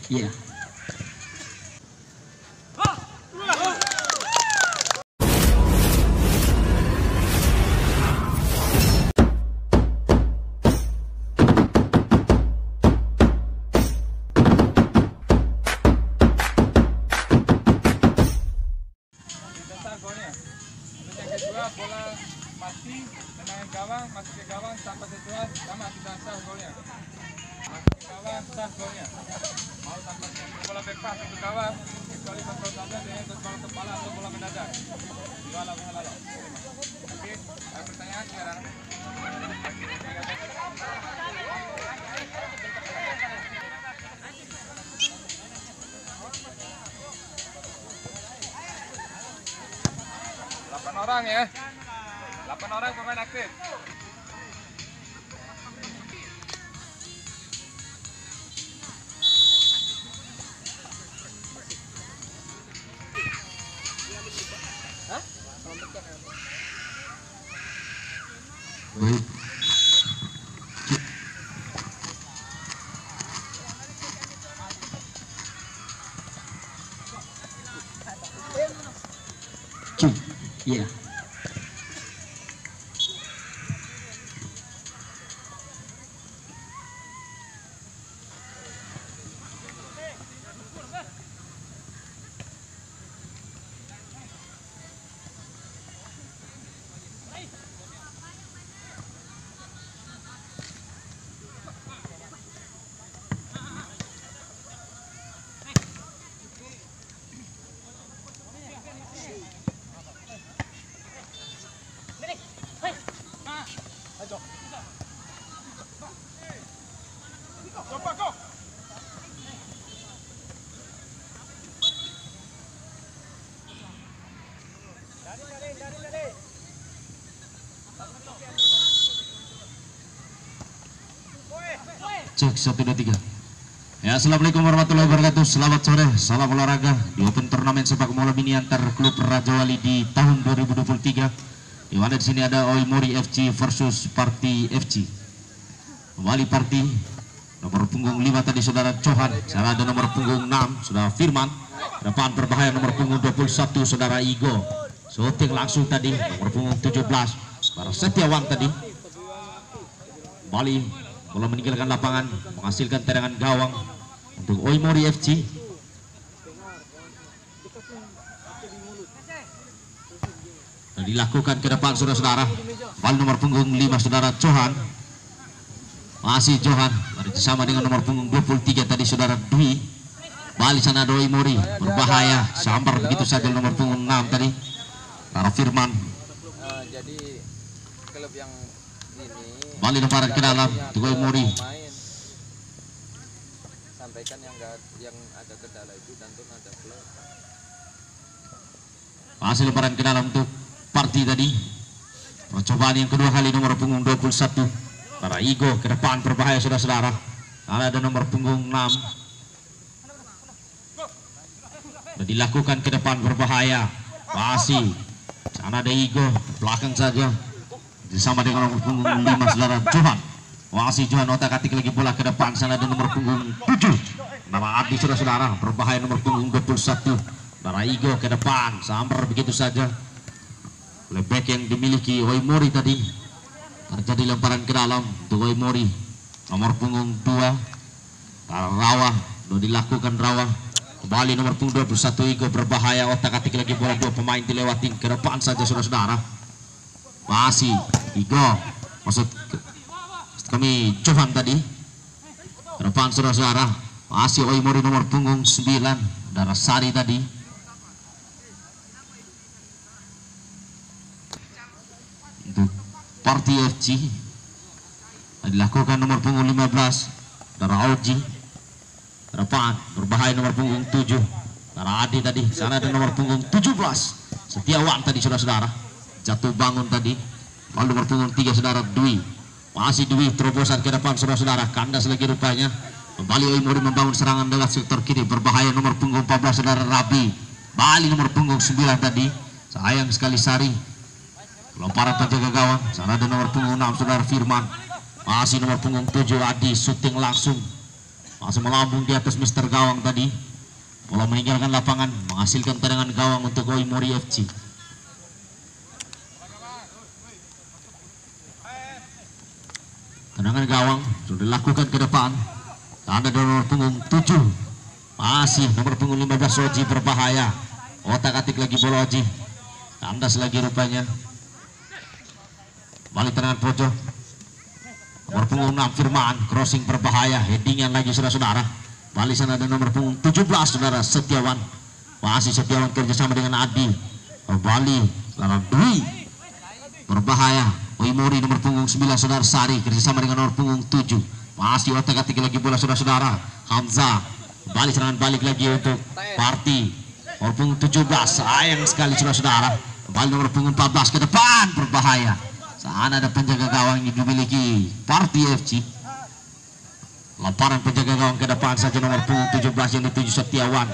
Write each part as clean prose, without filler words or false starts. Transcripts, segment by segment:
Iya. Bola pasti tendangan gawang, masuk ke gawang tanpa sentuhan, sama sudah sah golnya. Masuk ke gawang, sah golnya. Mau tanpa bola bebas untuk gawang, kecuali kontrol tabrak dengan bola kepala atau bola mendadak. Dua lalu. Oke, ada pertanyaan sekarang. Orang ya, 8 orang pemain aktif. Iya. Cek 1, 2, 3. Ya, assalamualaikum warahmatullahi wabarakatuh. Selamat sore, salam olahraga di Open Turnamen sepak bola mini antar klub Raja Wali di tahun 2023. Di mana di sini ada Oimori FC versus Parti FC. Wali Parti nomor punggung 5 tadi saudara Johan, sana ada nomor punggung 6 saudara Firman. Depan berbahaya nomor punggung 21 saudara Igo. Shooting langsung tadi nomor punggung 17 Bara Setiawan tadi. Bali bola meninggalkan lapangan, menghasilkan tendangan gawang untuk Oimori FC. Dan dilakukan ke depan saudara-saudara. Bal nomor punggung 5 saudara Johan. Masih Johan bersama dengan nomor punggung 23 tadi saudara Dwi. Bali sana ada Oimori, berbahaya, sambar begitu saja nomor punggung 6 tadi para Firman. Jadi klub yang Bali lemparan ke dalam Tugoy Mori. Sampaikan yang ada kendala itu dan tuh ada klub. Masih lemparan ke dalam untuk Parti tadi. Percobaan yang kedua kali nomor punggung 21 para Igo ke depan berbahaya saudara-saudara. Ada nomor punggung 6. Dan dilakukan ke depan berbahaya. Masih sana ada Igo belakang saja. Bersama dengan nomor punggung 5 saudara Johan. Masih Johan otak-atik lagi bola ke depan, sana ada nomor punggung 7 nama Adi saudara-saudara, berbahaya nomor punggung 21 para Igo ke depan, sambar begitu saja oleh back yang dimiliki Oimori tadi. Terjadi lemparan ke dalam untuk Oimori nomor punggung 2 para Rawa, dilakukan Rawa kembali nomor punggung 21 Igo berbahaya, otak-atik lagi bola, dua pemain dilewati ke depan saja saudara-saudara. Masih Igo, maksud kami Johan tadi ke depan saudara-saudara. Masih Oimori nomor punggung 9 Darasari tadi. Untuk Parti FC dilakukan nomor punggung 15 Dara Auji ke depan, berbahaya nomor punggung 7 Dara Adi tadi. Sana ada nomor punggung 17 Setiawan tadi saudara-saudara, jatuh bangun tadi. Lalu nomor punggung 3 saudara Dwi. Masih Dwi terobosan ke depan saudara-saudara, kandas lagi rupanya. Kembali Oimori membangun serangan lewat sektor kiri, berbahaya nomor punggung 14 saudara Rabi. Bali nomor punggung 9 tadi, sayang sekali Sari. Lemparan penjaga gawang, sana ada nomor punggung 6 saudara Firman. Masih nomor punggung 7 Adi, syuting langsung. Masih melambung di atas Mister Gawang tadi. Bola meninggalkan lapangan, menghasilkan tendangan gawang untuk Oi Mori FC. Tendangan gawang sudah dilakukan ke depan. Tanda nomor punggung 7. Masih nomor punggung 15 Oji berbahaya. Otak-atik lagi bola Oji. Kandas lagi rupanya. Balik tendangan pojok. Nomor punggung 6 Firman, crossing berbahaya, headingan lagi saudara-saudara. Balik sana ada nomor punggung 17 saudara Setiawan. Masih Setiawan kerjasama dengan Adi. Bali lawan Dwi. Berbahaya. Oi Mori nomor punggung 9 saudara Sari kerjasama dengan nomor punggung 7. Masih otak-atik lagi bola saudara-saudara. Hamzah. Balik serangan balik lagi untuk Parti. Nomor punggung 17, sayang sekali saudara-saudara. Balik nomor punggung 14 ke depan, berbahaya. Sana ada penjaga gawang yang dimiliki Parti FC. Lemparan penjaga gawang ke depan saja nomor punggung 17 yang dituju Setiawan.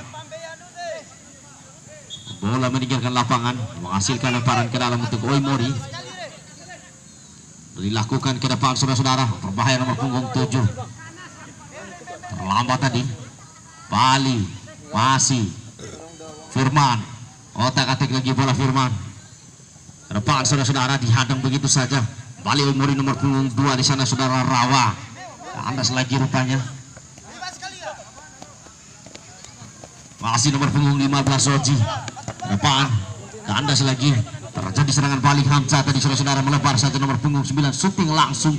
Bola meninggalkan lapangan, menghasilkan lemparan ke dalam untuk Oi Mori. Dilakukan ke depan saudara-saudara, berbahaya nomor punggung 7. Terlambat tadi. Bali, masih Firman. Otak-atik lagi bola Firman. Ke depan saudara-saudara, dihadang begitu saja. Bali Oi Mori nomor punggung 2 di sana saudara Rawa. Kandas lagi rupanya. Masih nomor punggung 15 Oji. Ke depan, kandas lagi. Terjadi serangan balik Hamzah tadi saudara-saudara, melebar saja nomor punggung 9, syuting langsung.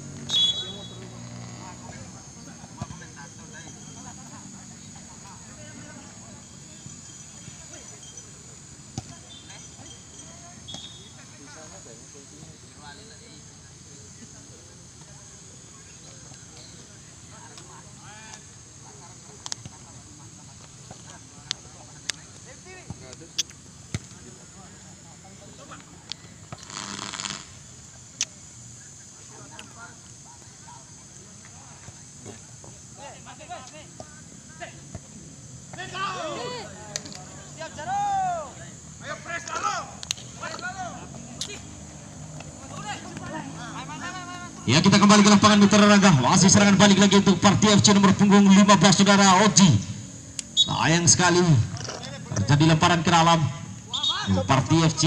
Ya, kita kembali ke lapangan Mitra Raga. Masih serangan balik lagi untuk Parti FC nomor punggung 15 saudara Oji. Sayang sekali terjadi lemparan ke dalam Parti FC.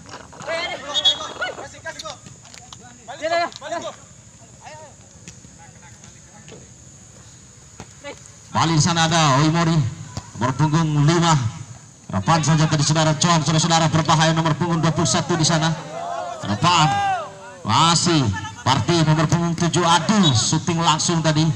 Balik sana ada Oi Mori nomor punggung 5. Depan saja tadi saudara Cuan, saudara-saudara, berbahaya nomor punggung 21 di sana. Depan masih Parti nomor punggung 7 Adul, syuting langsung tadi.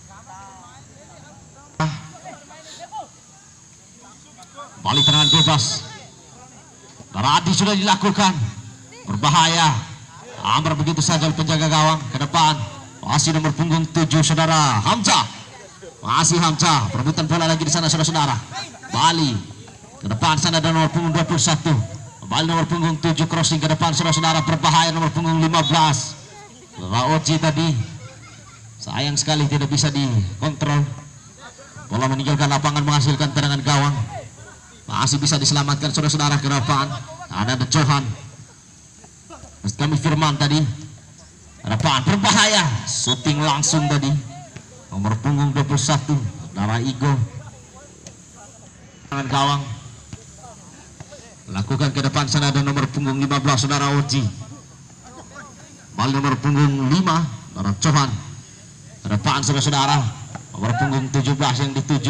Balik tendangan bebas. Adi sudah dilakukan. Berbahaya. Amr begitu saja penjaga gawang ke depan. Masih nomor punggung 7 saudara Hamzah. Masih Hamzah, perebutan bola lagi di sana saudara-saudara. Bali ke depan sana ada nomor punggung 21. Bali nomor punggung 7 crossing ke depan saudara-saudara, berbahaya nomor punggung 15. Oji tadi sayang sekali tidak bisa dikontrol. Bola meninggalkan lapangan, menghasilkan tendangan gawang. Masih bisa diselamatkan saudara-saudara ke depan. Ada Johan. Kami Firman tadi. Depan berbahaya, syuting langsung tadi. Nomor punggung 21 saudara Igo. Tendangan gawang. Lakukan ke depan sana ada nomor punggung 15 saudara Oji. Bal nomor punggung 5 saudara Johan. Ke depan saudara-saudara, nomor punggung 17 yang dituju.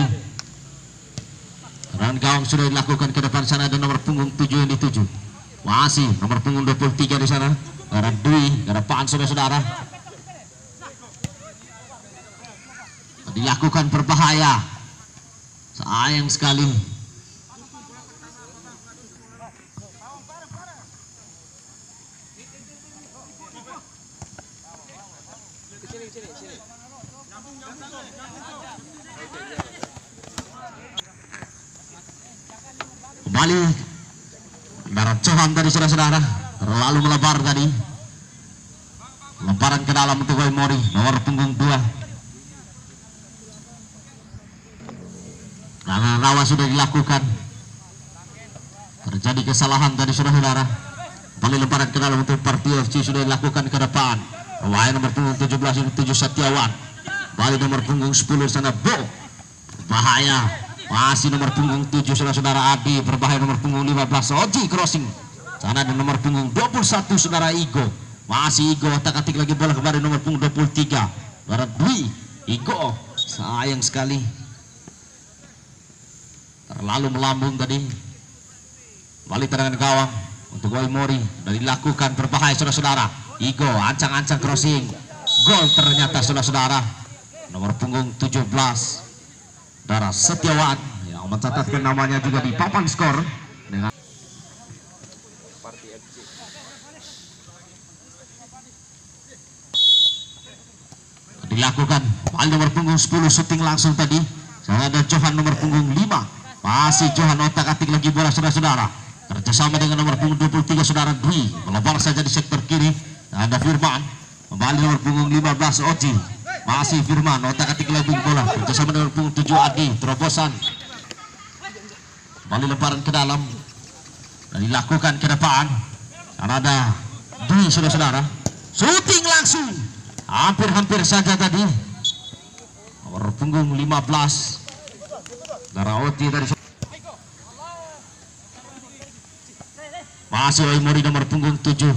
Dan gawang sudah dilakukan ke depan sana ada nomor punggung 7 yang dituju. Masih nomor punggung 23 di sana. Ada Dwi ke depan saudara-saudara. Dilakukan berbahaya. Sayang sekali. Kembali darat Johan tadi saudara-saudara, terlalu melebar tadi. Lemparan ke dalam untuk Oi Mori nomor punggung 2. Nah, rawa sudah dilakukan. Terjadi kesalahan tadi saudara-saudara. Kembali lemparan ke dalam untuk Parti FC sudah dilakukan ke depan. Pemain nomor punggung 17 itu 7 Setiawan. Balik nomor punggung 10 sana Bo. Bahaya. Masih nomor punggung 7 saudara-saudara Adi. Berbahaya nomor punggung 15 Oji crossing. Sana ada nomor punggung 21 saudara Igo. Masih Igo otak-atik lagi bola kembali nomor punggung 23. Barat Dwi. Igo sayang sekali. Terlalu melambung tadi. Balik tendangan gawang untuk Waimori. Sudah dilakukan berbahaya saudara-saudara. Igo ancang-ancang crossing. Gol ternyata saudara-saudara. Nomor punggung 17 Dara Setiawan yang mencatatkan namanya juga di papan skor dengan dilakukan. Balik nomor punggung 10 syuting langsung tadi. Saya ada Johan nomor punggung 5. Masih Johan otak-atik lagi bola saudara-saudara. Kerjasama dengan nomor punggung 23 saudara Dwi. Melebar saja di sektor kiri. Ada Firman. Kembali nomor punggung 15 Oji. Masih Firman otak-atik lagi bola. Kerjasama dengan nomor punggung 7 Adi. Terobosan. Kembali lemparan ke dalam. Dan dilakukan ke depan. Dan ada Dwi saudara-saudara. Shooting langsung. Hampir-hampir saja tadi. Nomor punggung 15 Dara Oji dari masih Waimori nomor punggung 7.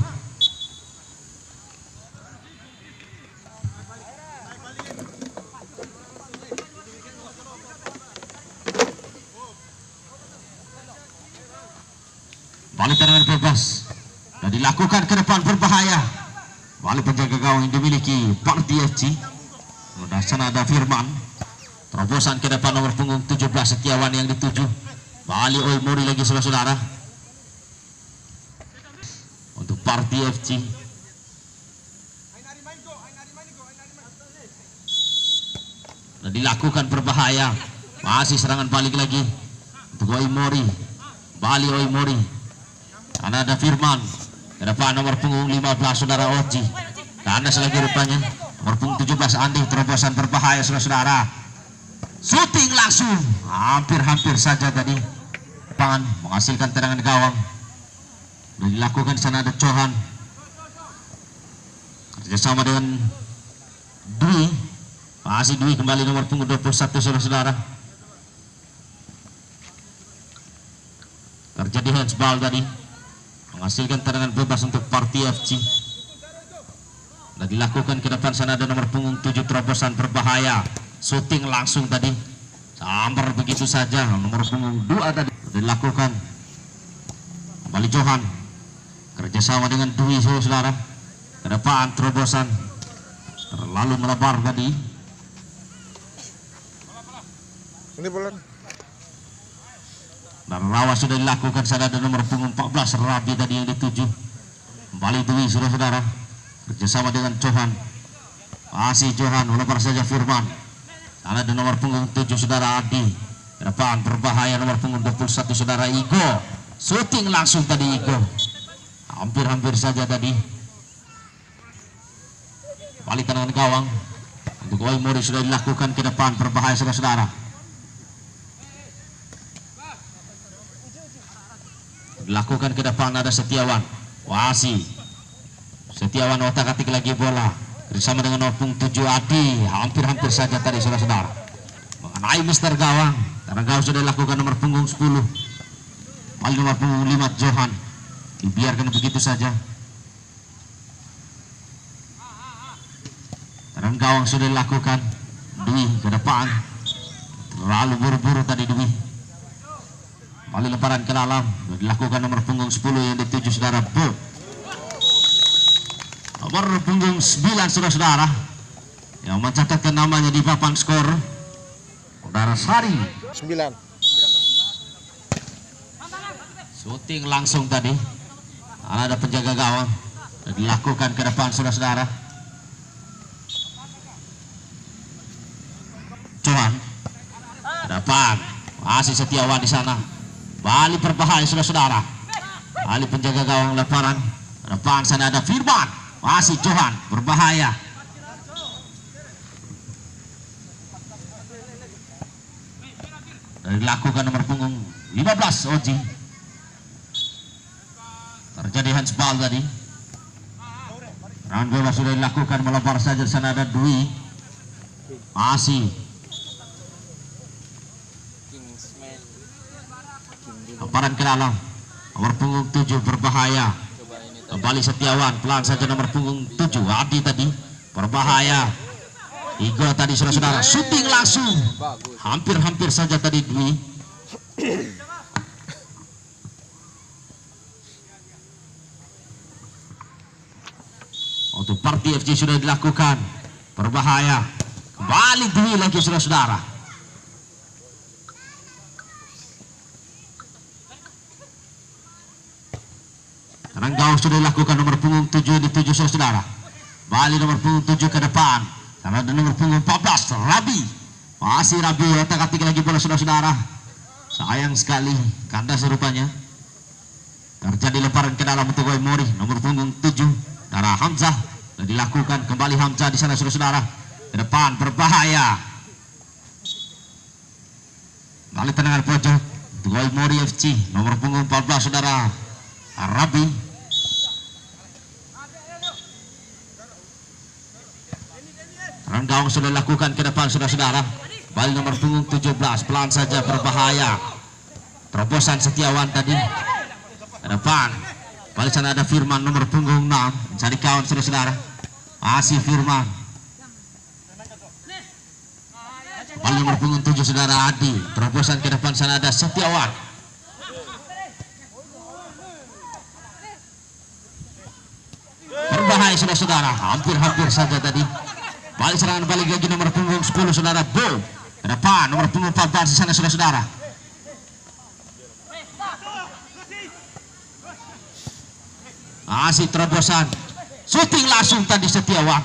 Balik tendangan bebas dan dilakukan ke depan berbahaya. Balik penjaga gawang yang dimiliki Parti FC. Sudah sana ada Firman. Terobosan ke depan nomor punggung 17 Setiawan yang dituju. Balik Waimori lagi saudara-saudara. Untuk Parti FC. Dan dilakukan berbahaya. Masih serangan balik lagi untuk Waimori. Balik Waimori. Karena ada Firman. Ke depan nomor punggung 15 saudara Oji. Karena selagi rupanya nomor punggung 17 Andi. Terobosan berbahaya saudara-saudara. Shooting langsung. Hampir-hampir saja tadi. Depan menghasilkan tendangan gawang. Dan dilakukan di sana ada Johan. Kerjasama dengan Dwi. Masih Dwi kembali nomor punggung 21 saudara-saudara. Terjadi handsball tadi. Menghasilkan tendangan bebas untuk Parti FC. Dan dilakukan ke depan sana ada nomor punggung 7 terobosan berbahaya. Shooting langsung tadi. Sambar begitu saja. Nomor punggung 2 tadi dilakukan. Kembali Johan. Kerjasama dengan Dwi saudara. Ke depan terobosan. Terlalu melebar tadi. Ini bola. Dan rawa sudah dilakukan. Sana ada nomor punggung 14 Rabi tadi yang dituju. Kembali Dwi saudara-saudara. Kerjasama dengan Johan. Masih Johan. Melebar saja Firman. Sana ada nomor punggung 7 saudara Adi. Ke depan berbahaya nomor punggung 21 saudara Igo. Shooting langsung tadi Igo. Hampir-hampir saja tadi. Balik tendangan gawang untuk Waimori sudah dilakukan ke depan berbahaya saudara-saudara. Dilakukan ke depan ada Setiawan. Wasi. Setiawan otak-atik lagi bola. Bersama dengan nomor punggung 7 Adi. Hampir-hampir saja tadi saudara-saudara. Mengenai Mister Gawang. Karena gawang sudah dilakukan nomor punggung 10. Balik nomor punggung 5 Johan. Dibiarkan begitu saja. Karena gawang sudah dilakukan. Dwi ke depan. Terlalu buru-buru tadi Dwi. Balik lemparan ke dalam. Dilakukan nomor punggung 10 yang dituju saudara Bo. Nomor punggung 9 saudara-saudara yang mencatatkan namanya di papan skor saudara Sari 9. Shooting langsung tadi. Ada penjaga gawang. Dilakukan ke depan saudara-saudara. Johan ke depan. Masih Setiawan di sana. Balik berbahaya saudara-saudara. Balik penjaga gawang lemparan. Ke depan sana ada Firman. Masih Johan berbahaya. Dan dilakukan nomor punggung 15 Oji. Terjadi handsball tadi. Serangan bola sudah dilakukan melebar saja. Di sana ada Dwi. Masih lemparan ke dalam. Nomor punggung 7 berbahaya. Kembali Setiawan, pelan saja nomor punggung 7 Adi tadi berbahaya. Igo tadi saudara-saudara syuting langsung. Hampir-hampir saja tadi Dwi. Untuk Parti FC sudah dilakukan. Berbahaya. Kembali Dwi lagi saudara-saudara. Karena gawang sudah dilakukan nomor punggung 7 di 7 saudara. Balik nomor punggung 7 ke depan. Karena ada nomor punggung 14 Rabi. Masih Rabi otak-atik lagi bola saudara-saudara. Sayang sekali kandas rupanya. Terjadi lemparan ke dalam untuk Mori nomor punggung 7 Dara Hamzah. Dan dilakukan kembali Hamzah di sana saudara-saudara. Ke depan berbahaya. Balik tendangan pojok untuk Mori FC nomor punggung 14 saudara Rabi. Karena gawang sudah dilakukan ke depan saudara-saudara. Balik nomor punggung 17 pelan saja berbahaya. Terobosan Setiawan tadi ke depan. Balik sana ada Firman nomor punggung 6 mencari kawan saudara-saudara. Masih Firman. Balik nomor punggung 7 saudara Adi. Terobosan ke depan sana ada Setiawan. Berbahaya saudara-saudara. Hampir-hampir saja tadi. Balik serangan balik lagi nomor punggung 10 saudara Bo. Ke depan nomor punggung 14 di sana saudara-saudara. Masih terobosan. Syuting langsung tadi Setiawan.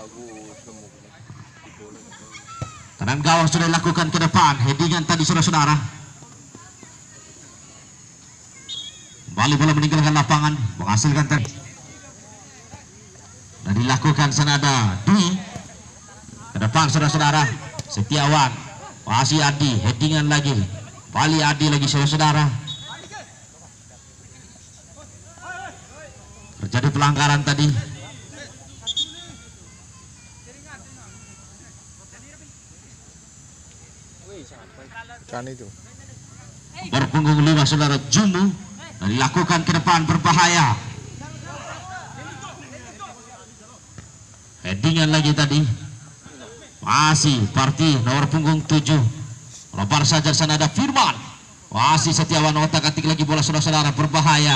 Tenang gawang sudah dilakukan ke depan. Headingan tadi saudara-saudara. Kembali bola meninggalkan lapangan. Menghasilkan tadi. Dan dilakukan senada Dwi. Ke depan saudara-saudara. Setiawan. Masih Adi. Headingan lagi. Bali Adi lagi saudara-saudara. Terjadi pelanggaran tadi. Kan itu. Berpunggung 5 saudara Jumu. Dan dilakukan ke depan berbahaya. Headingan lagi tadi. Masih Parti nomor punggung 7. Lempar saja sana ada Firman. Masih Setiawan otak-atik lagi bola saudara-saudara berbahaya.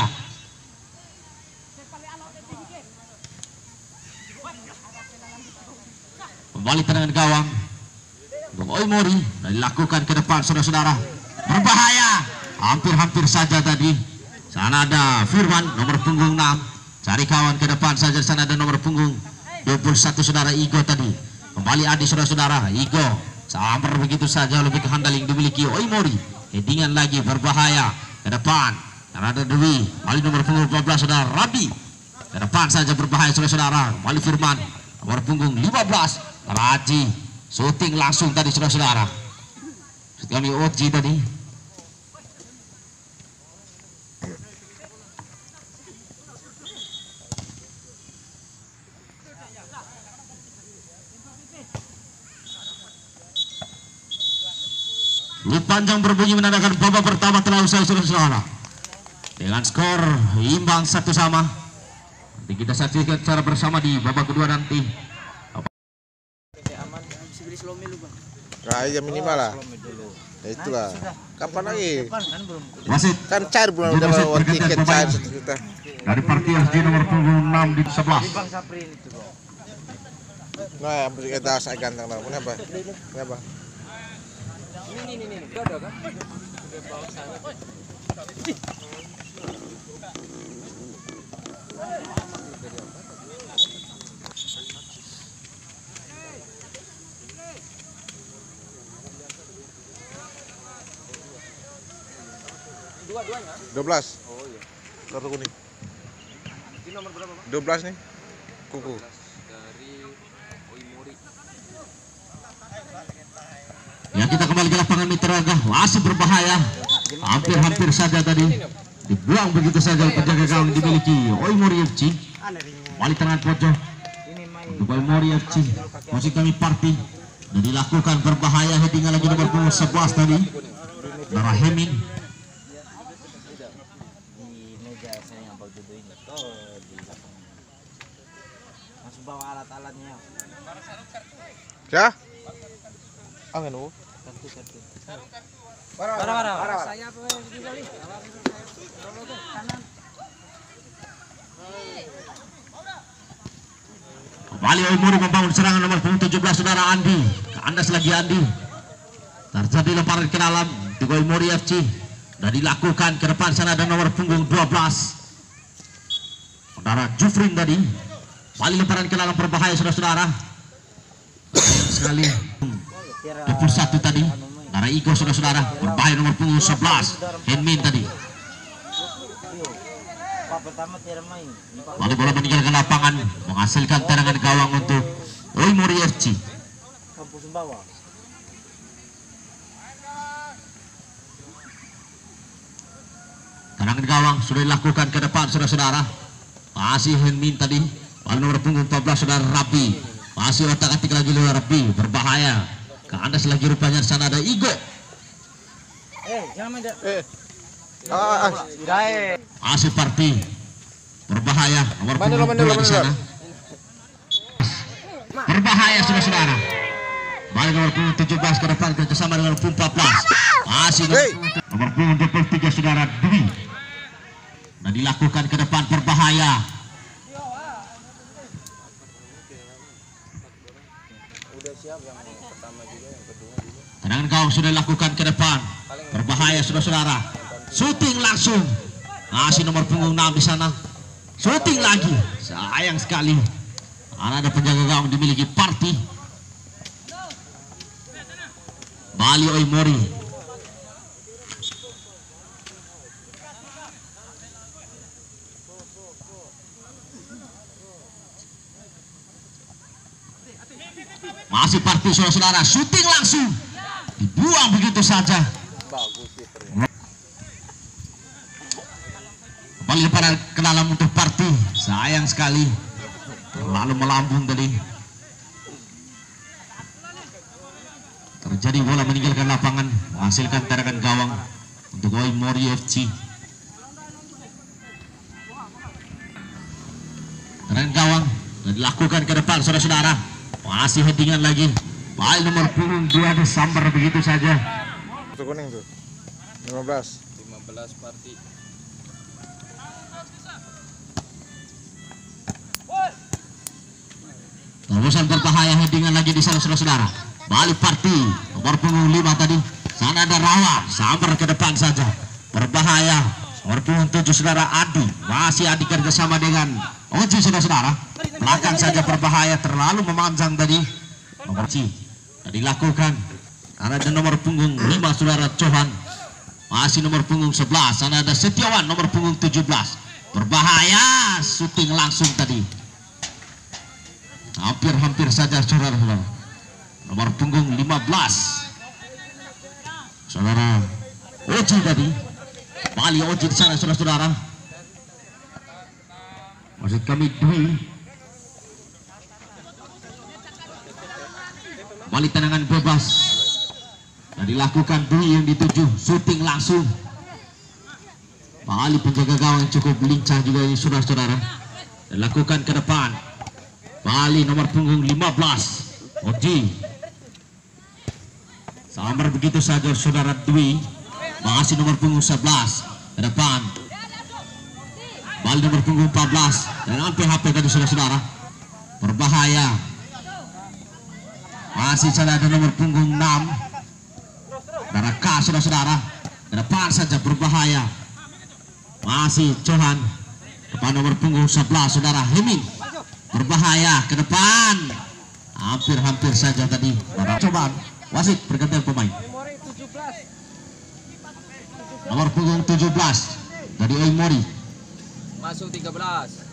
Kembali tendangan gawang. Mori dan dilakukan ke depan saudara-saudara. Berbahaya. Hampir-hampir saja tadi. Sana ada Firman nomor punggung 6. Cari kawan ke depan saja sana ada nomor punggung 21 saudara Igo tadi. Kembali Adi saudara-saudara. Igo samar begitu saja lebih ke handal yang dimiliki Mori. Headingan lagi berbahaya ke depan. Karena ada Dewi. Kembali nomor punggung 14 saudara Rabi. Ke depan saja berbahaya saudara-saudara. Kembali Firman nomor punggung 15 Raji. Syuting langsung tadi saudara-saudara. Kami Oji tadi. Lut panjang berbunyi menandakan babak pertama telah usai saudara-saudara. Dengan skor imbang 1-1. Nanti kita saksikan secara bersama di babak kedua nanti. Nah, ya minimal lah. Ya itulah. Kapan lagi? Wasit Kan cair bulan udah bawa tiket cair 1 juta. dari Parti FJ nomor punggung 6 di 11. Nah, yang kita saya ganteng lah. Kenapa? Kenapa? Ini ada kan? Udah bawa sana. 12. Oh iya. Kartu kuning. Ini nomor berapa, Bang? 12 nih. Kuku. Dari Oimori. Ya, kita kembali ke lapangan Mitra Gah. Masih berbahaya. Hampir-hampir saja tadi dibuang begitu saja penjaga gawang dimiliki Oimori FC. Balik tangan pojok untuk Oimori FC. Masih kami Parti Dan dilakukan berbahaya, headingan lagi nomor punggung 11 tadi. Saudara Hemin. Di meja saya yang baru duduk ini. Oh, di belakang. Masuk bawa alat-alatnya. Ya? Angin bu. Kartu. Para. Saya apa di kali? Kanan. Kembali Oimori membangun serangan nomor punggung 17 saudara Andi. Kandas lagi Andi. Terjadi lemparan ke dalam di Oimori FC. Dan dilakukan ke depan sana ada nomor punggung 12. Saudara Jufrin tadi. Kembali lemparan ke dalam berbahaya saudara-saudara. Sekali. 21 tadi. Saudara Iko saudara-saudara. Berbahaya nomor punggung 11. Henmin tadi. Pak pertama tidak main. Lalu bola meninggalkan lapangan, menghasilkan tendangan gawang untuk Oimori FC. Kampus bawah. Tendangan gawang sudah dilakukan ke depan saudara-saudara. Masih Henmin tadi. Lalu nomor punggung 14 saudara Rabi. Masih otak-atik lagi Rabi, berbahaya. Kandas lagi rupanya di sana ada Igo. Jangan main. Masih Parti. Berbahaya nomor punggung 2 di sana. Berbahaya saudara-saudara. Balik nomor punggung 17 ke depan kerjasama dengan nomor punggung 14. Masih nomor punggung 23 saudara Dwi. Dan dilakukan ke depan berbahaya. Tendangan gawang sudah dilakukan ke depan. Berbahaya saudara-saudara. Shooting langsung. Masih nomor punggung 6 di sana. Shooting lagi. Sayang sekali. Ada penjaga gawang dimiliki Parti. Bali Oimori. Masih Parti saudara-saudara. Shooting langsung. Dibuang begitu saja. Kembali pada ke dalam untuk Parti. Sayang sekali. Lalu melambung tadi. Terjadi bola meninggalkan lapangan, menghasilkan tendangan gawang untuk Oimori FC. Tendangan gawang dan dilakukan ke depan saudara-saudara. Masih headingan lagi. Baik nomor punggung 2 disambar begitu saja. Itu kuning tuh. 15 Parti. Terobosan berbahaya, headingan lagi di sana saudara-saudara. Balik Parti nomor punggung 5 tadi. Sana ada Rawa, sambar ke depan saja. Berbahaya nomor punggung 7 saudara Adi. Masih Adi kerjasama dengan Oji saudara-saudara. Belakang saja berbahaya, terlalu memanjang tadi. Nomor C dilakukan. Ada nomor punggung 5 saudara Johan. Masih nomor punggung 11. Sana ada Setiawan nomor punggung 17. Berbahaya, shooting langsung tadi. Hampir saja saudara-saudara. Nomor punggung 15 saudara Oji tadi. Bali Oji di sana saudara-saudara. Maksud kami Dwi. Balik tendangan bebas dan dilakukan Dwi yang dituju. Shooting langsung. Bali penjaga gawang yang cukup lincah juga ini saudara-saudara. Dilakukan ke depan. Bali nomor punggung 15 Oji. Sambar begitu saja saudara Dwi. Masih nomor punggung 11 ke depan. Bali nomor punggung 14 dan PHP tadi saudara-saudara. Berbahaya. Masih sana ada nomor punggung 6 Saudara K saudara-saudara. Ke depan saja berbahaya. Masih Johan. Depan nomor punggung 11 saudara Hemin. Berbahaya ke depan. Hampir saja tadi. Cobaan wasit pergantian pemain. Nomor punggung 17 dari Oimori. Masuk 13.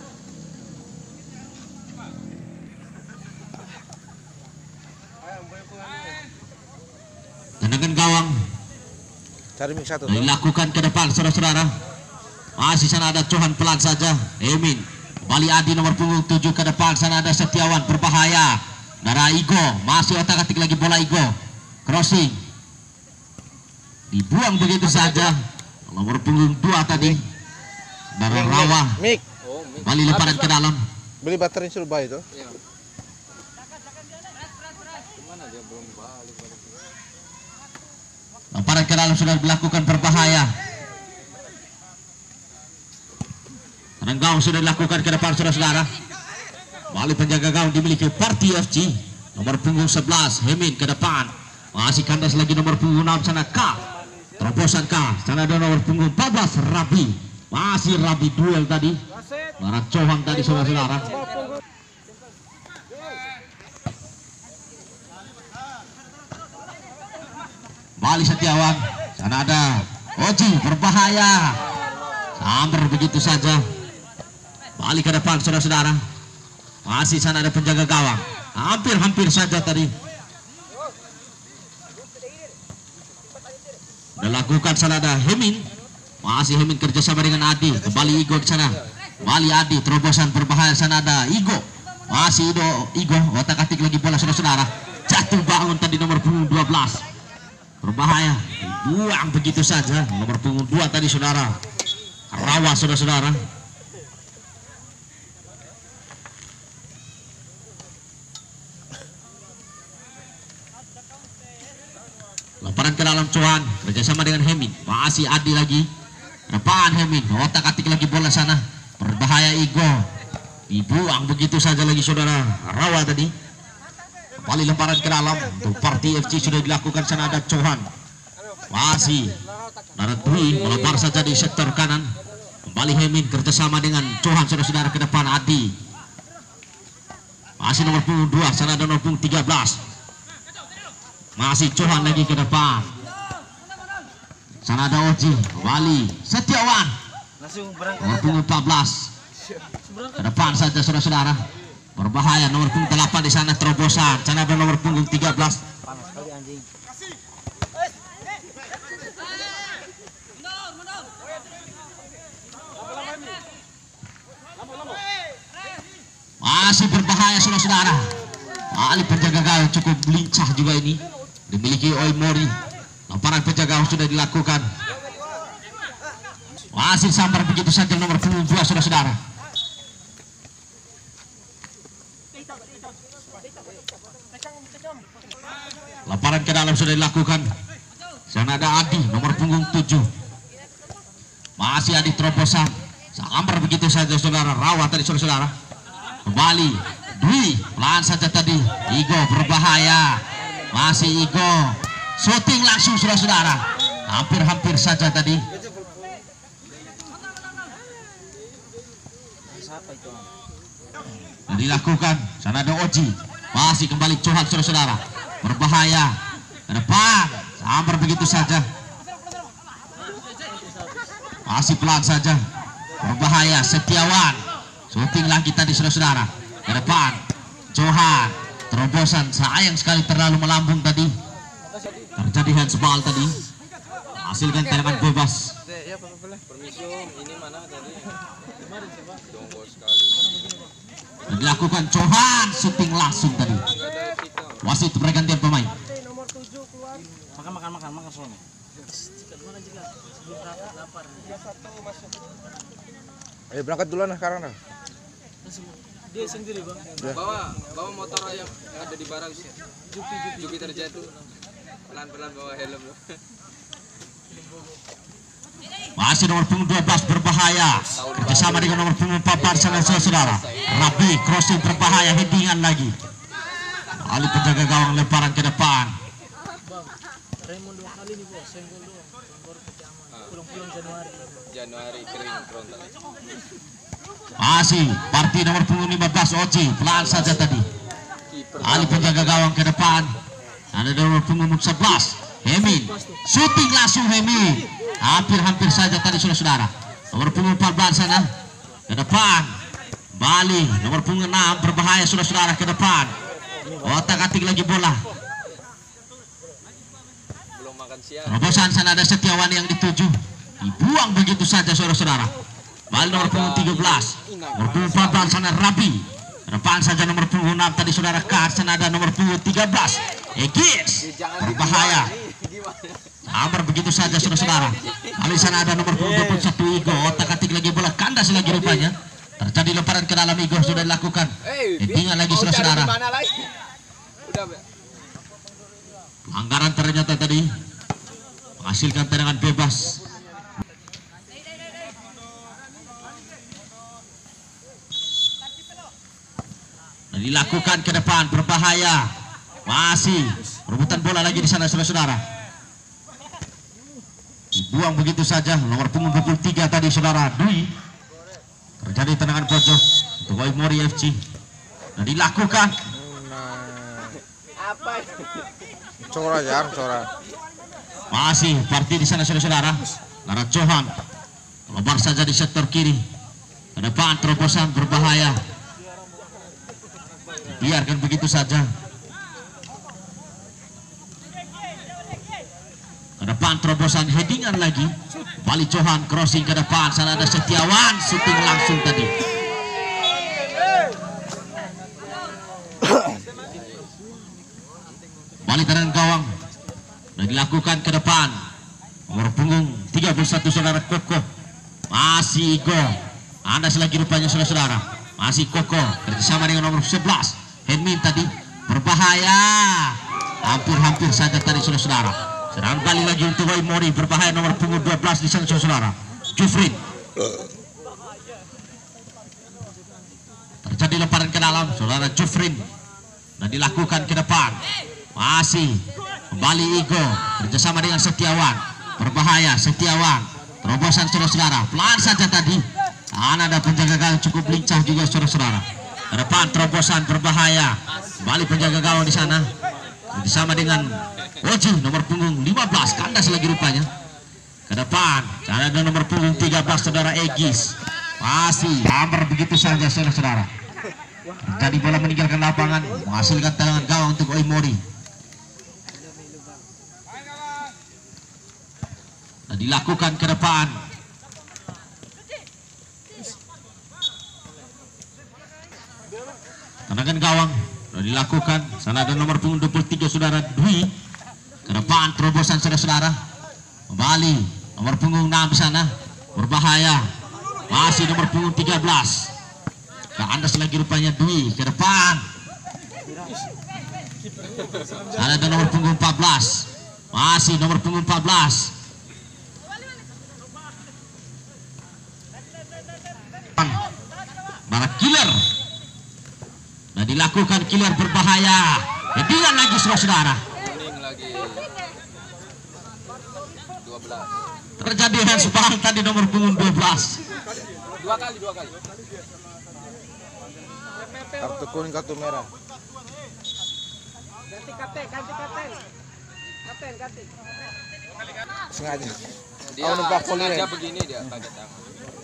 Tendangan gawang cari mix 1 dilakukan ke depan saudara-saudara. Masih sana ada Johan pelan saja. Emin Bali Adi nomor punggung 7 ke depan. Sana ada Setiawan berbahaya. Saudara Igo, masih otak-atik lagi bola Igo. Crossing. Dibuang begitu saja. Nomor punggung 2 tadi. Saudara Rawa. Mik, Kembali lemparan ke dalam. beli baterai Surabaya itu. Lemparan ke dalam sudah dilakukan berbahaya. Serang gawang sudah dilakukan ke depan saudara-saudara. Balik penjaga gawang dimiliki Parti FC. Nomor punggung 11 Hemin ke depan. Masih kandas lagi nomor punggung 6 sana K. Terobosan K. Sana ada nomor punggung 14 Rabi. Masih Rabi duel tadi. Marah Cohang tadi saudara-saudara. Bali Setiawan, sana ada Oji berbahaya, sambar begitu saja. Balik ke depan saudara-saudara. Masih sana ada penjaga gawang, hampir saja tadi. Dilakukan sana ada Hemin, masih Hemin kerjasama dengan Adi. Kembali Igo di sana, kembali Adi, terobosan berbahaya sana ada Igo, masih Igo otak-atik lagi bola saudara-saudara. Jatuh bangun tadi nomor punggung 12. Berbahaya, dibuang begitu saja. Nomor punggung 2 tadi saudara Rawa saudara-saudara. Lemparan ke dalam Cohan, kerjasama dengan Hemin. Masih Adi lagi. Depan Hemin, otak-atik lagi bola sana. Berbahaya Igo. Dibuang begitu saja lagi saudara Rawa tadi. Kembali lemparan ke dalam untuk Parti FC sudah dilakukan sana ada Cohan. Masih Darat Dwi melebar saja di sektor kanan. Kembali Hemin kerjasama dengan Cohan saudara-saudara ke depan Adi. Masih nomor punggung 2 sana ada nomor punggung 13. Masih Cohan lagi ke depan. Sana ada Oji, Wali, Setiawan. Nomor punggung 14. Ke depan saja saudara-saudara. Berbahaya nomor punggung 8 di sana terobosan. Sana ada nomor punggung 13. Panas sekali anjing. Masih berbahaya saudara-saudara. Ali penjaga gawang cukup lincah juga ini. Dimiliki Oi Mori. Lemparan penjaga gawang sudah dilakukan. Masih sambar begitu saja nomor punggung 2 saudara-saudara. Lemparan ke dalam sudah dilakukan. Sana ada Adi nomor punggung 7. Masih Adi terobosan. Sambar begitu saja saudara Rawa tadi saudara-saudara. Kembali Dwi pelan saja tadi. Igo berbahaya. Masih Igo. Shooting langsung saudara-saudara. Hampir saja tadi. Dan dilakukan. Sana ada Oji. Masih kembali Cohan saudara-saudara. Berbahaya ke depan, sambar begitu saja. Masih pelan saja. Berbahaya Setiawan. Shooting lagi tadi saudara-saudara. Ke depan Johan. Terobosan sayang sekali terlalu melambung tadi. Terjadi handsball tadi. Hasilkan tendangan bebas. Dan dilakukan Johan, shooting langsung tadi. Wasit pergantian pemain. Makan soalnya. Ayo berangkat dulu nah sekarang dah. Dia sendiri bang. Bawa motor yang ada di barang sih. Jupi terjatuh. Pelan-pelan bawa helm. Masih nomor punggung 12 berbahaya. Kerjasama dengan nomor punggung 14 saudara. Rabi crossing berbahaya, headingan lagi. Ali penjaga gawang lemparan ke depan. Raymond 2 kali nih bos, senggol doang. Baru kecaman. Pulang-pulang Januari kering frontal. Masih Parti nomor punggung 15 Oji, pelan saja tadi. Ali penjaga gawang ke depan. Ada nomor punggung 11 Hemin. Shooting langsung Hemin. Hampir saja tadi saudara-saudara. Nomor punggung 14 sana ke depan. Bali nomor punggung 6 berbahaya saudara-saudara ke depan. Otak-atik lagi bola. Belum makan siang. Terobosan sana ada Setiawan yang dituju. Dibuang begitu saja saudara-saudara. Bali nomor punggung 13. Nomor punggung 14 sana Rabi. Depan saja nomor punggung 6 tadi saudara Karsen, ada nomor punggung 13 Egis, berbahaya. Amber begitu saja saudara-saudara. Kali sana ada nomor punggung 21 Igo, otak-atik lagi bola, kandas lagi rupanya. Terjadi lemparan ke dalam, Igo sudah dilakukan. Headingan lagi saudara-saudara. Pelanggaran ternyata tadi menghasilkan tendangan bebas. Dan dilakukan ke depan, berbahaya. Masih perebutan bola lagi di sana saudara-saudara. Dibuang begitu saja nomor punggung 23 tadi saudara Dwi. Terjadi tendangan pojok untuk Oimori FC. Dan dilakukan. Cora ya, cora. Masih parti di sana saudara-saudara. Lara Johan lebar saja di sektor kiri. Ke depan terobosan berbahaya. Biarkan begitu saja. Ke depan terobosan, headingan lagi. Balik Johan, crossing ke depan. Sana ada Setiawan, shooting langsung tadi. Balik tendangan gawang. Dan dilakukan ke depan. Nomor punggung 31 saudara Koko. Masih Igo. Anda lagi rupanya saudara-saudara. Masih Koko kerjasama dengan nomor 11 Henmin tadi, berbahaya. Hampir-hampir saja tadi saudara-saudara. Serangan balik lagi untuk Oimori, berbahaya nomor punggung 12 di sana saudara Jufrin. Terjadi lemparan ke dalam saudara Jufrin. Dan dilakukan ke depan. Masih kembali Igo kerjasama dengan Setiawan, berbahaya Setiawan. Terobosan saudara-saudara, pelan saja tadi. Ada penjaga gawang cukup lincah juga saudara-saudara. Ke depan terobosan berbahaya. Kembali penjaga gawang di sana. Bersama dengan Oji nomor punggung 15, kandas lagi rupanya. Ke depan ada nomor punggung 13 saudara Egis. Masih hampir begitu saja saudara-saudara. Jadi bola meninggalkan lapangan, menghasilkan tendangan gawang untuk Oimori. Dan dilakukan ke depan. Tendangan gawang sudah dilakukan. Sana ada nomor punggung 23 saudara Dwi. Ke depan terobosan saudara-saudara. Kembali nomor punggung 6 di sana, berbahaya. Masih nomor punggung 13. Kandas lagi rupanya Dwi. Ke depan. Sana ada nomor punggung 14. Masih nomor punggung 14. Para killer. Dan dilakukan killer berbahaya. Headingan lagi saudara-saudara. Terjadi hands ball tadi nomor punggung 12. Dua kali. Kartu kuning, kartu merah. Ganti. Sengaja. Dia sengaja begini, dia pakai tangan.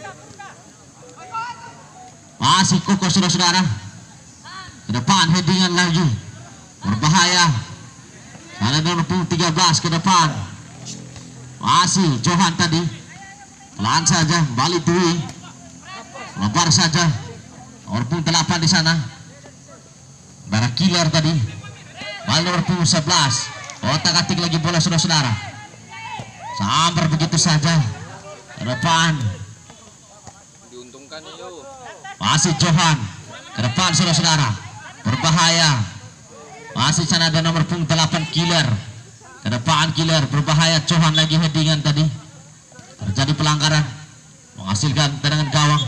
Masih Koko saudara-saudara. Ke depan headingan lagi. Berbahaya. Ada nomor punggung 13 ke depan. Masih Johan tadi. Pelan saja, balik Dwi. Lebar saja. Nomor punggung 8 di sana. Bara killer tadi. Balik nomor punggung 11. Otak-atik lagi bola saudara-saudara. Sambar begitu saja. Ke depan. Diuntungkan yuk. Masih Johan. Ke depan saudara-saudara. Berbahaya. Masih sana ada nomor punggung 8 killer. Ke depan killer, berbahaya. Johan lagi headingan tadi. Terjadi pelanggaran, menghasilkan tendangan gawang.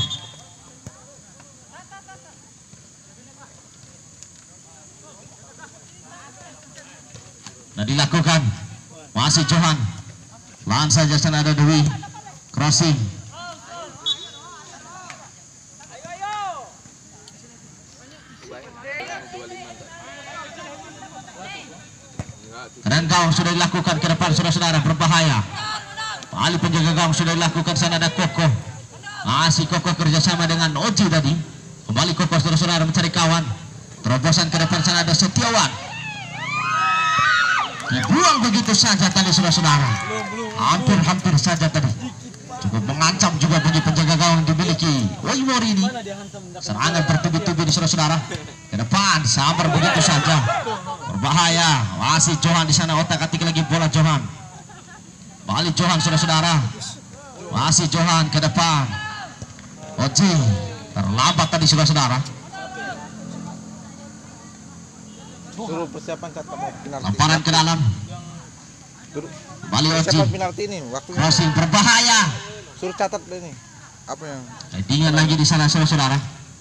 Nah dilakukan. Masih Johan. Lahan saja sana ada Dewi. Crossing. Dan gawang sudah dilakukan ke depan saudara-saudara, berbahaya. Kali penjaga gawang sudah dilakukan, sana ada Koko. Masih Koko kerjasama dengan Oji tadi. Kembali Koko saudara-saudara mencari kawan. Terobosan ke depan, sana ada Setiawan. Dibuang begitu saja tadi saudara-saudara. Hampir saja tadi. cukup mengancam juga bagi penjaga gawang dimiliki Oimori ini. Serangan bertubi-tubi di saudara-saudara ke depan, sabar begitu saja, berbahaya. Masih Johan di sana, otak-atik lagi bola Johan, balik Johan saudara-saudara, masih Johan ke depan. Oji terlambat tadi saudara-saudara. Suruh persiapan kata mau penalti. Lemparan ke dalam, balik Oji, Persiapan penalti ini waktunya. crossing berbahaya. Suruh catat ini. Apa yang Headingan lagi di sana saudara-saudara.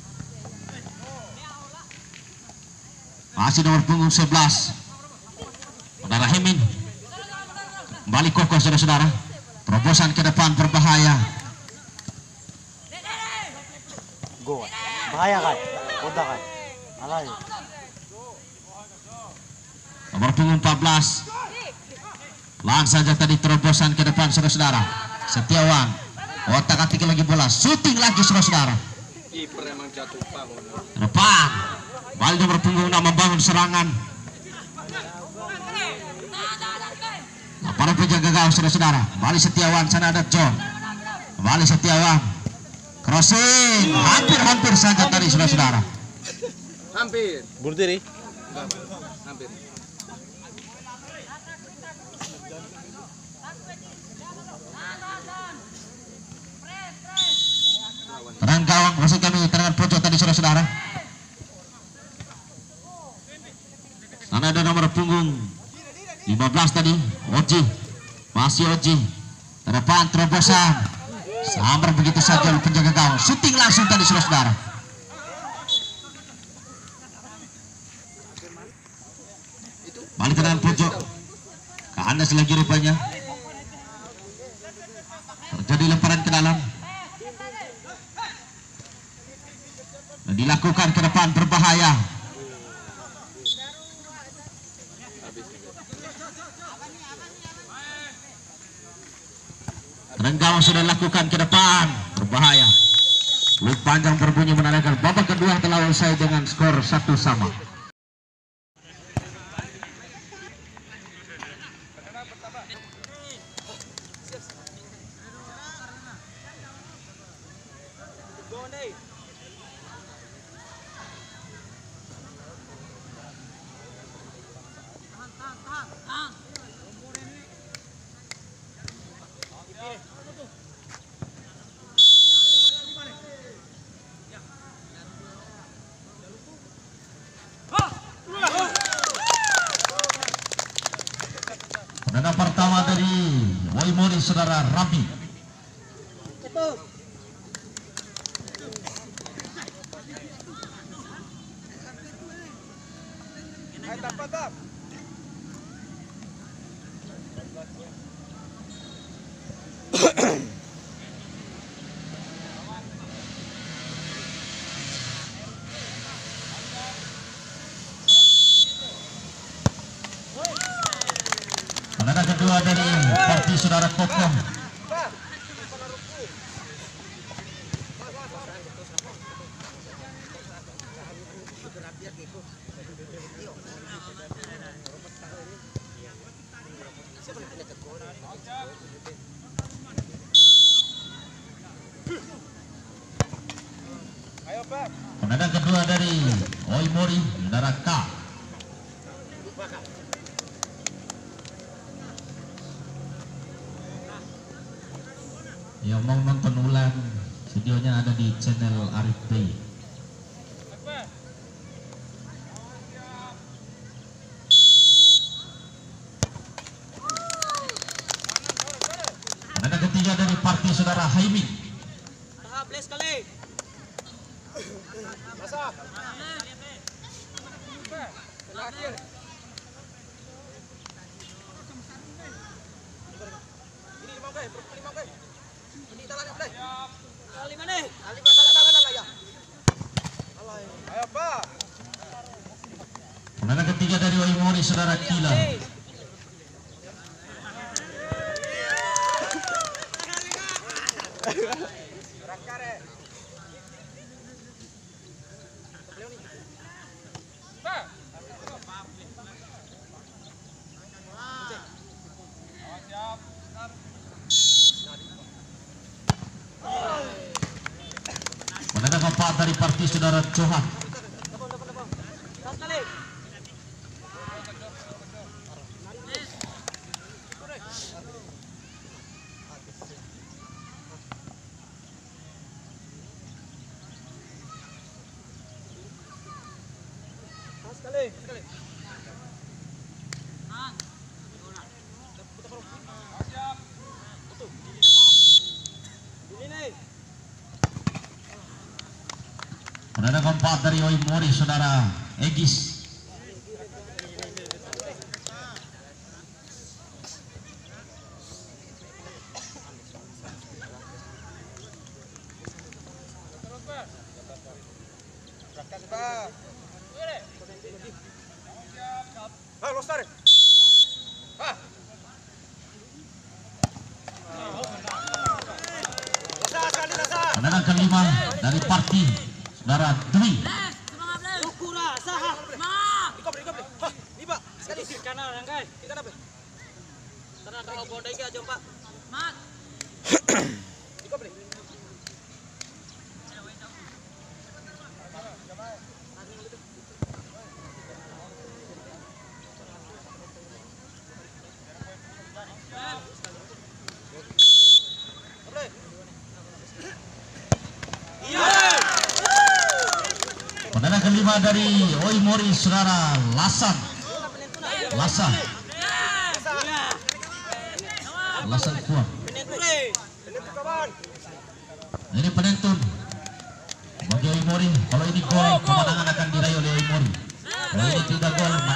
Masih nomor punggung 11 Saudara Hemin. Kembali kokoh saudara-saudara. Terobosan ke depan berbahaya. Go. Bahaya kan? Udah kan? Alay. Nomor punggung 14 langsung saja tadi terobosan ke depan saudara-saudara. Setiawan otak-atik lagi bola, syuting lagi saudara-saudara. Kiper emang jatuh bangun. Depan balik nomor punggung 6 membangun serangan. Para penjaga gawang saudara-saudara. Balik Setiawan, sana ada John. Balik Setiawan, crossing hampir saja tadi saudara-saudara. Hampir. bunuh diri? Hampir. Tenang gawang, maksud kami tendangan pojok tadi saudara-saudara. Sana ada nomor punggung 15 tadi, Oji. Masih Oji. Ke depan terobosan. Sambar begitu saja oleh penjaga gawang. Syuting langsung tadi saudara-saudara. Balik tendangan pojok. Kandas lagi rupanya. Terjadi lemparan ke dalam. Dilakukan ke depan berbahaya. Tendangan sudah dilakukan ke depan berbahaya. Peluit panjang berbunyi menandakan babak kedua telah usai dengan skor 1-1. Tendangan pertama dari Oimori saudara Rabi. Tendangan kedua dari parti saudara Kokoh. Tendangan kedua dari Oimori saudara K. Yang mau nonton ulang videonya ada di channel Arif Play. Ada ketiga dari parti saudara Haimin. Tendangan ketiga dari Oimori saudara Kila. keempat dari parti saudara Johan. Penanda keempat dari Oi Mori saudara Egis. Penanda kelima dari parti saudara Dwi. Penanda kelima dari Oi Mori saudara Lasan. Lasan kuat. Ini penentu bagi Oi Mori. Kalau ini gol, kemenangan akan diraih oleh Oi Mori. Kalau ini tidak gol,